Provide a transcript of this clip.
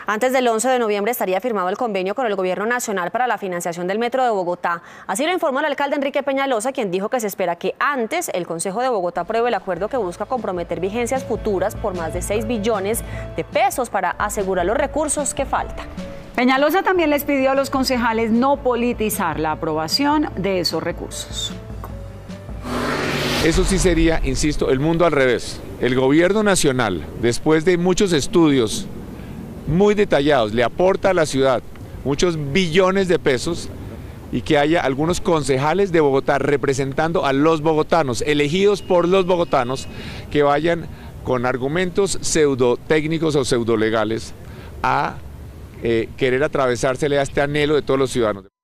Antes del 11 de noviembre estaría firmado el convenio con el Gobierno Nacional para la financiación del Metro de Bogotá. Así lo informó el alcalde Enrique Peñalosa, quien dijo que se espera que antes el Consejo de Bogotá apruebe el acuerdo que busca comprometer vigencias futuras por más de 6 billones de pesos para asegurar los recursos que faltan. Peñalosa también les pidió a los concejales no politizar la aprobación de esos recursos. Eso sí sería, insisto, el mundo al revés. El Gobierno Nacional, después de muchos estudios muy detallados, le aporta a la ciudad muchos billones de pesos y que haya algunos concejales de Bogotá representando a los bogotanos, elegidos por los bogotanos, que vayan con argumentos pseudotécnicos o pseudolegales a querer atravesársele a este anhelo de todos los ciudadanos.